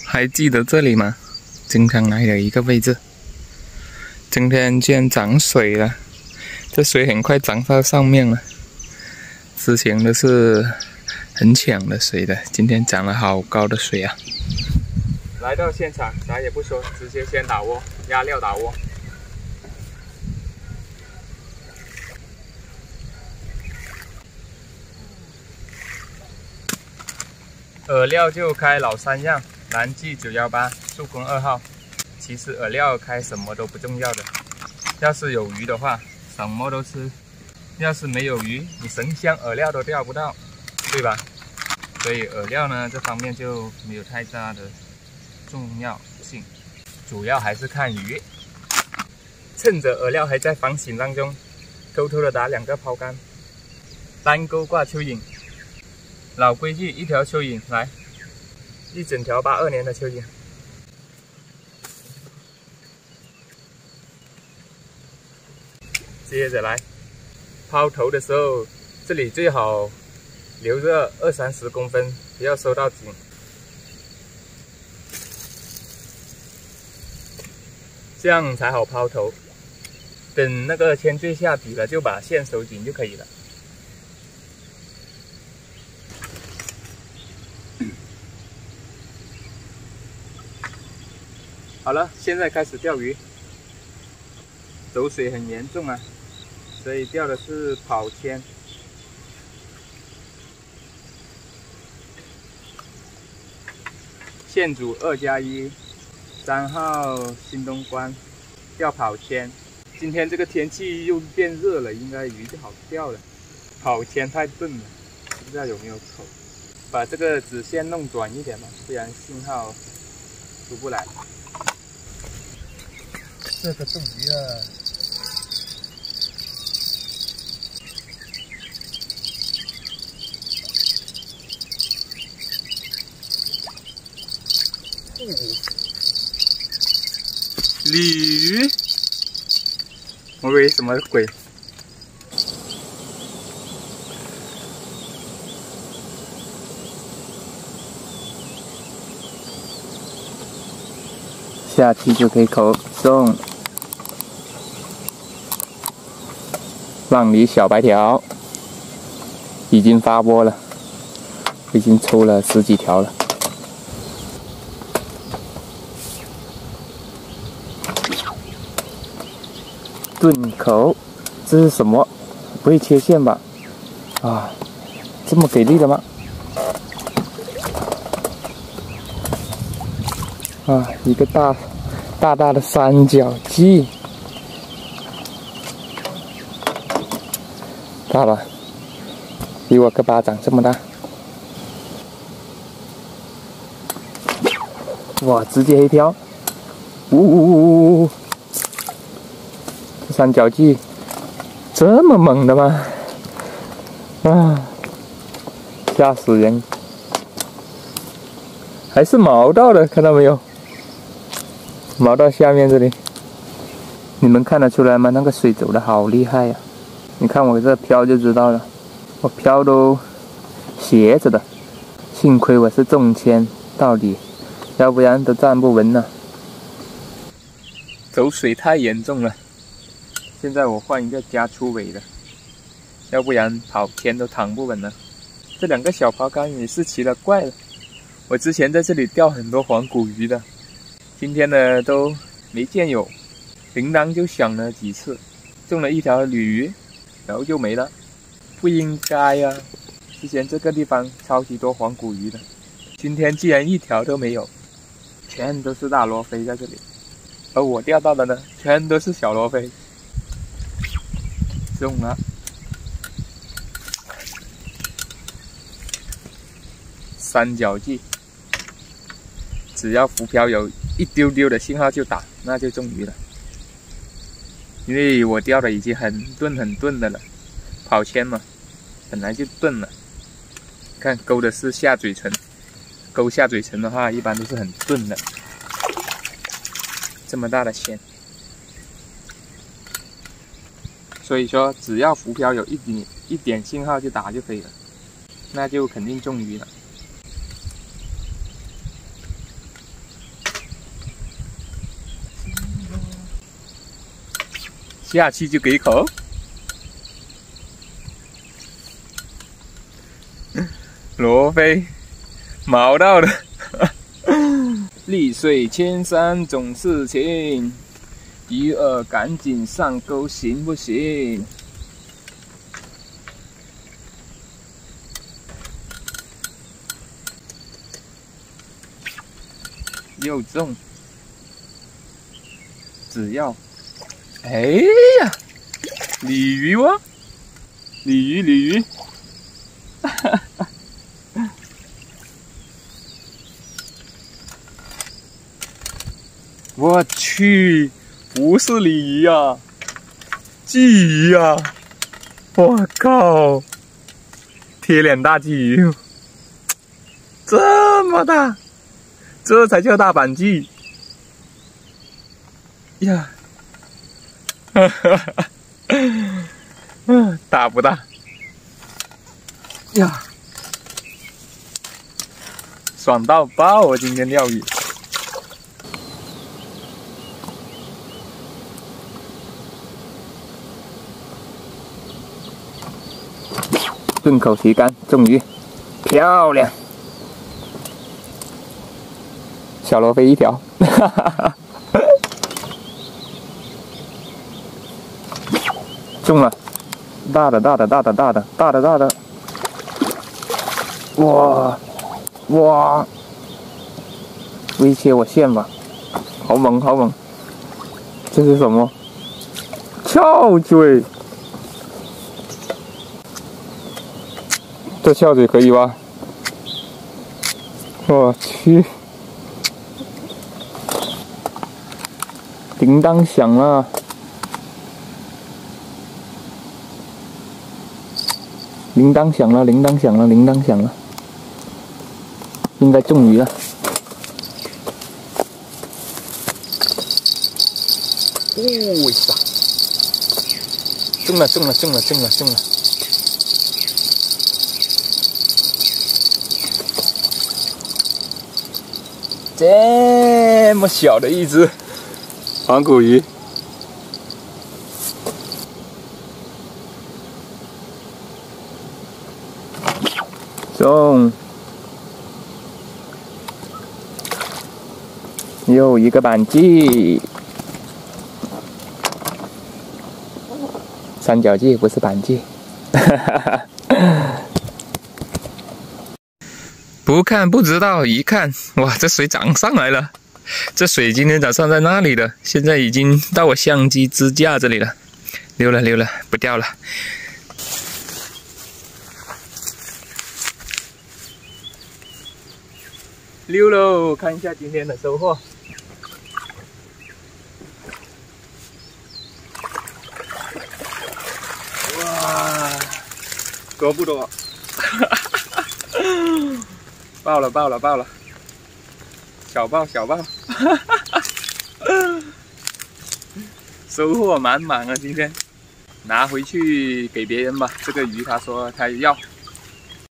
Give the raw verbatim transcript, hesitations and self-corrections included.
还记得这里吗？经常来的一个位置。今天居然涨水了，这水很快涨到上面了。之前都是很浅的水的，今天涨了好高的水啊！来到现场，啥也不说，直接先打窝，压料打窝。饵料就开老三样，蓝记九一八，速攻二号。其实饵料开什么都不重要的，要是有鱼的话，什么都吃；要是没有鱼，你神香饵料都钓不到，对吧？所以饵料呢，这方面就没有太大的重要性，主要还是看鱼。趁着饵料还在反省当中，偷偷的打两个抛竿，单钩挂蚯蚓。老规矩，一条蚯蚓来，一整条八二年的蚯蚓。接着来，抛头的时候，这里最好留着二三十公分，不要收到紧。这样才好抛头。等那个铅坠下底了，就把线收紧就可以了。好了，现在开始钓鱼。走水很严重啊，所以钓的是跑铅。线组二加一，三号新东关，钓跑铅。今天这个天气又变热了，应该鱼就好钓了。跑铅太钝了，不知道有没有口。把这个子线弄短一点嘛，不然信号出不来。这个中鱼了。哦，鲤鱼，我以为什么鬼？下去就可以口中。浪里小白条已经发波了，已经抽了十几条了。钝口，这是什么？不会切线吧？啊，这么给力的吗？啊，一个大大大的三角鲫。大了，比我个巴掌这么大！哇，直接黑漂！呜呜呜呜呜！这三角鲫这么猛的吗？啊，吓死人！还是毛到的，看到没有？毛到下面这里，你们看得出来吗？那个水走的好厉害呀！你看我这漂就知道了，我漂都斜着的，幸亏我是重铅到底，要不然都站不稳了。走水太严重了，现在我换一个加粗尾的，要不然跑铅都躺不稳了。这两个小抛竿也是奇了怪了，我之前在这里钓很多黄骨鱼的，今天呢都没见有，铃铛就响了几次，中了一条鲤鱼。然后就没了，不应该呀！之前这个地方超级多黄骨鱼的，今天竟然一条都没有，全都是大罗非在这里，而我钓到的呢，全都是小罗非。中了，三角鲫，只要浮漂有一丢丢的信号就打，那就中鱼了。因为我钓的已经很钝很钝的了，跑铅嘛，本来就钝了。看勾的是下嘴唇，勾下嘴唇的话，一般都是很钝的。这么大的铅，所以说只要浮漂有一点一点信号就打就可以了，那就肯定中鱼了。 下去就给口。罗非，毛到了。绿水青山总是情，鱼儿赶紧上钩行不行？又中，只要，哎呀，鲤鱼哦，鲤鱼鲤鱼，哈哈哈。我去，不是鲤鱼啊，鲫鱼啊！我靠，铁脸大鲫鱼，这么大，这才叫大板鲫呀！哈哈哈，嗯，大不大？呀，爽到爆啊！今天钓鱼。顺口提竿，中鱼，漂亮！小罗非一条，哈哈哈！中了，大的大的大的大的大的大的，哇哇！威胁我线吧，好猛好猛！这是什么？翘嘴。这翘嘴可以吧？我去！铃铛响了，铃铛响了，铃铛响了，铃铛响了，应该中鱼了。哦呀！中了，中了，中了，中了，中了！这么小的一只黄骨鱼，中，又一个板鲫，三角鲫不是板鲫，哈哈哈。不看不知道，一看，哇，这水涨上来了。这水今天早上在那里的，现在已经到我相机支架这里了。溜了溜了，不掉了。溜喽，看一下今天的收获。哇，多不多？哈哈哈！爆了爆了爆了！小爆小爆！哈哈哈！收获满满啊！今天拿回去给别人吧。这个鱼他说他要。